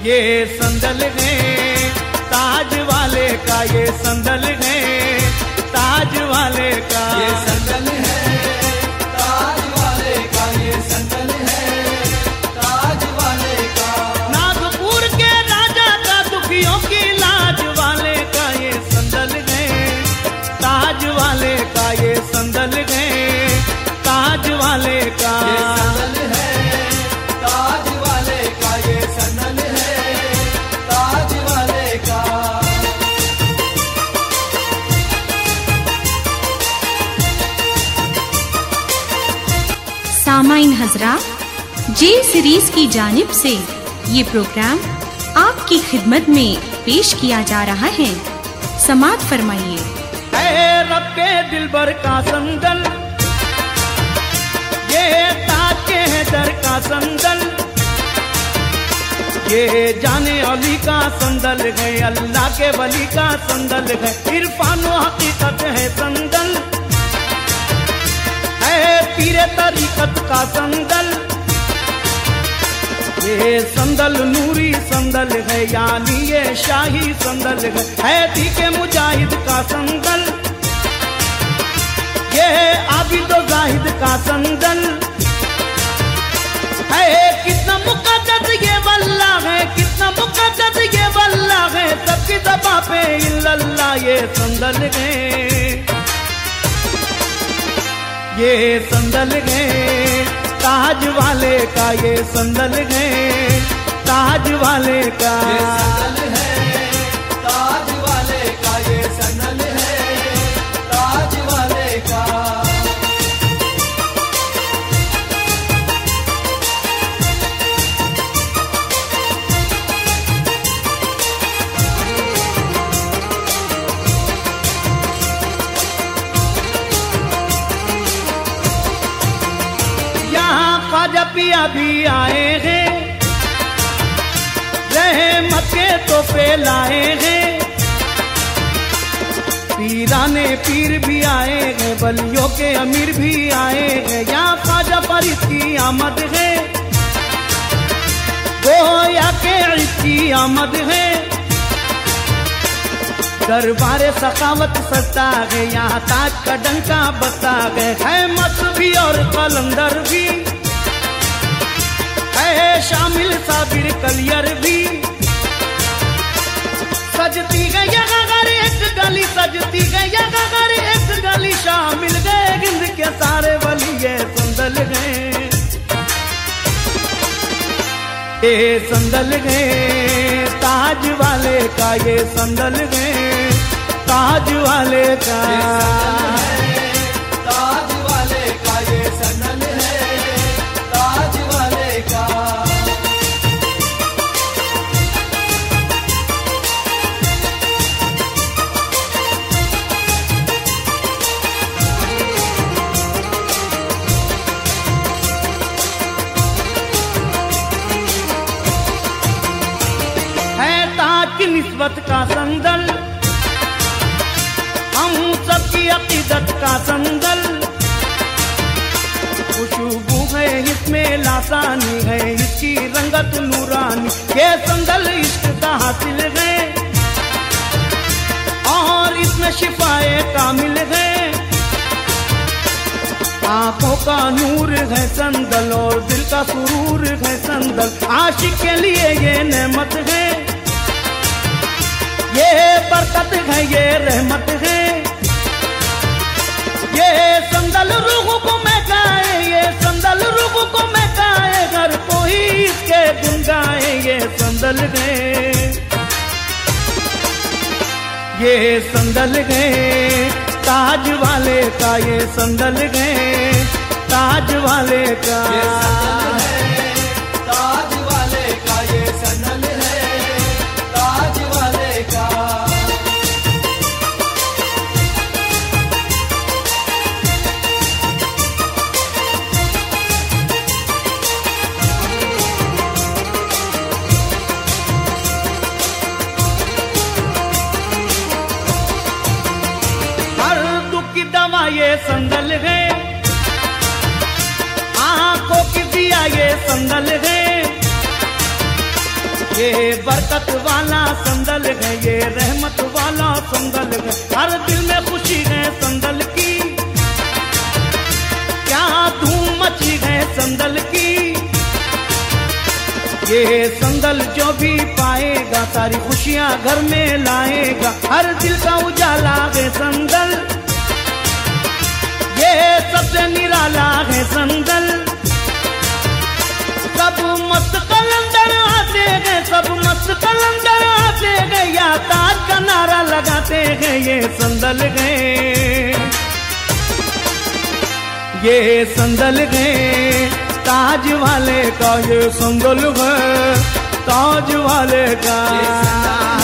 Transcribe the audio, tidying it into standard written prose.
ये संदल है ताज वाले का, ये संदल है ताज वाले का, ये संदल है ताज वाले का, ये संदल है ताज वाले का। नागपुर के राजा का दुखियों की लाज वाले का, ये संदल है ताज वाले का, ये संदल है ताज वाले का, ये संदल है ताज वाले का, ये संदल है ताज वाले का। सामाइन हजरात, जे सीरीज की जानिब से ये प्रोग्राम आपकी खिदमत में पेश किया जा रहा है। समाअत फरमाइए। ऐ रब के दिलबर का संदल, ये ताज के है दर का संदल, ये जाने अली का संदल है, अल्लाह के वली का संदल है, इरफान व हकीकत है संदल, है पीरे तरीकत का संदल, ये संदल नूरी संदल है, यानी ये शाही संदल है दी के मुजाहिद का संदल, ये आबिद व जाहिद का संदल है, कितना मुक़द्दस ये वल्लाह है, कितना मुक़द्दस ये वल्लाह है, सबकी ज़बां पे इल्लल्लाह ये संदल है, ये संदल है ताज वाले का, ये संदल है ताज वाले का, ये संदल है ताज वाले का, ये संदल है ताज वाले का। ख्वाजा पिया भी आए हैं, रहमत के तोहफे लाए हैं, पीराने पीर भी आए हैं, बलियों के अमीर भी आए हैं, यहाँ ख्वाजा फरीद की आमद है, गोया के इसकी आमद है, दरबार सखावत सस्ता है, यहाँ ताज का डंका बसता है मत भी और कलंदर भी है, शामिल साबिर कलियर भी, सजती है यहाँ घर एक गली, सजती है यहाँ घर एक गली, शामिल गए हिंद के सारे वली, ये संदल है, ये संदल है ताज वाले का, ये संदल है ताज वाले का, ताज वाले का, ये संदल है ताज वाले का। है ताज की निस्बत का संदल, हम सबकी अकीदत का संदल, खुशबू है इसमें लासानी है, इसकी रंगत नूरानी, ये संदल इश्क का हासिल है, और इसमें शिफाए कामिल है, आंखों का नूर है संदल, और दिल का सुरूर है संदल, आशिक के लिए ये नेमत है, ये बरकत है, ये रहमत है, ये संदल रूह को महकाए, ये संदल रूह को महकाए, हर कोई इसके गुन गाए, ये संदल है, ये संदल है ताज वाले का, ये संदल है ताज वाले का, ये संदल है ताज वाले का, ये संदल है ताज वाले का। ये संदल है, आंखों की दिया ये संदल है, ये बरकत वाला संदल है, ये रहमत वाला संदल है, हर दिल में खुशी है संदल की, क्या धूम मची है संदल की। ये संदल जो भी पाएगा सारी खुशियां घर में लाएगा, हर दिल का उजाला है संदल, ये सबसे निराला है संदल। सब मस्त कलंदर आते हैं, सब मस्त कलंदर आते हैं, या ताज का नारा लगाते हैं, ये संदल है, ये संदल है, ताज वाले का ये संदल है, ताज वाले का।